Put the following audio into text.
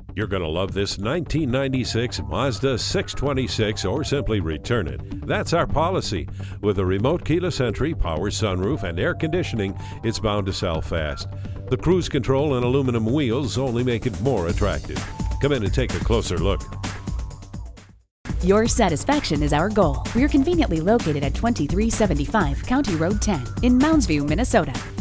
You're going to love this 1996 Mazda 626 or simply return it. That's our policy. With a remote keyless entry, power sunroof, and air conditioning, it's bound to sell fast. The cruise control and aluminum wheels only make it more attractive. Come in and take a closer look. Your satisfaction is our goal. We're conveniently located at 2375 County Road 10 in Mounds View, Minnesota.